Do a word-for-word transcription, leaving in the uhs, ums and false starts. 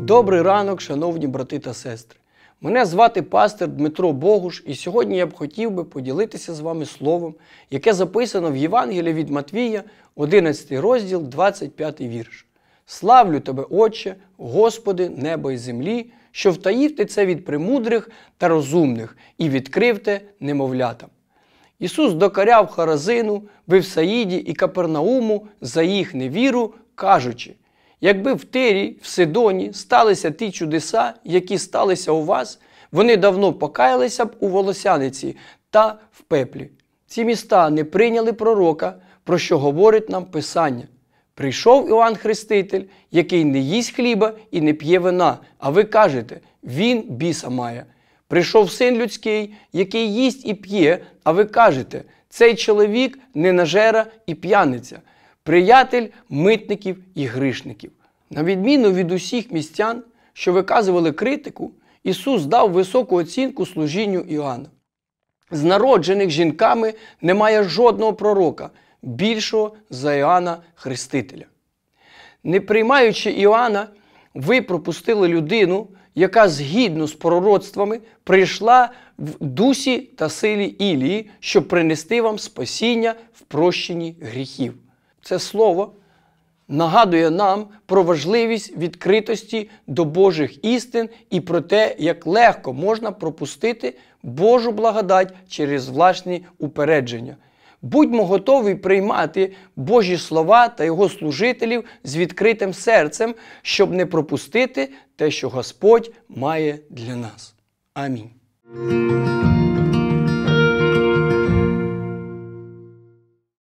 Добрий ранок, шановні брати та сестри. Мене звати пастир Дмитро Богуш, і сьогодні я б хотів би поділитися з вами словом, яке записано в Євангелії від Матвія, одинадцятий розділ, двадцять п'ятий вірш. «Славлю Тебе, Отче, Господи, неба і землі, що втаїв Ти це від премудрих та розумних і відкрив Те немовлятам». Ісус докоряв Харазину, Вифсаїді і Капернауму за їх невіру, кажучи: «Якби в Тирі, в Сидоні сталися ті чудеса, які сталися у вас, вони давно покаялися б у волосяниці та в пеплі. Ці міста не прийняли пророка, про що говорить нам Писання. Прийшов Іоанн Хреститель, який не їсть хліба і не п'є вина, а ви кажете, він біса має. Прийшов Син Людський, який їсть і п'є, а ви кажете, цей чоловік ненажера і п'яниця, приятель митників і грішників». На відміну від усіх містян, що виказували критику, Ісус дав високу оцінку служінню Іоанна. З народжених жінками немає жодного пророка, більшого за Іоанна Хрестителя. Не приймаючи Іоанна, ви пропустили людину, яка згідно з пророцтвами прийшла в дусі та силі Ілії, щоб принести вам спасіння в прощенні гріхів. Це слово нагадує нам про важливість відкритості до Божих істин і про те, як легко можна пропустити Божу благодать через власні упередження. Будьмо готові приймати Божі слова та Його служителів з відкритим серцем, щоб не пропустити те, що Господь має для нас. Амінь.